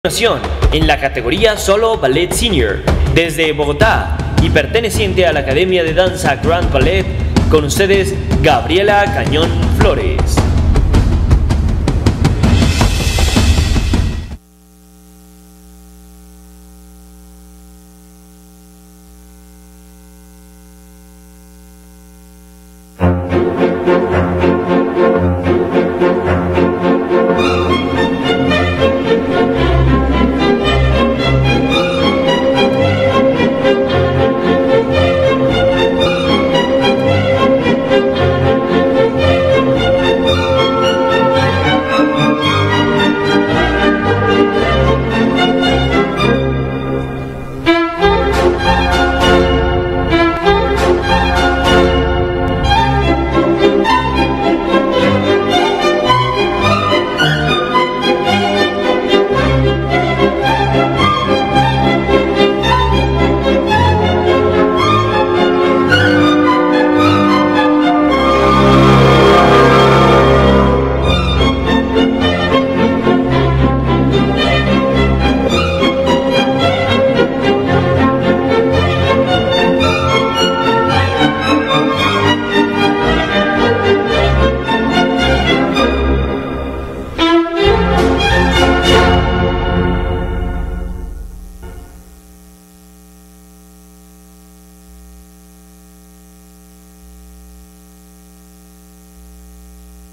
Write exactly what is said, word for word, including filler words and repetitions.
En la categoría Solo Ballet Senior, desde Bogotá y perteneciente a la Academia de Danza Grand Ballet, con ustedes Gabriela Cañón Flores. Thank you.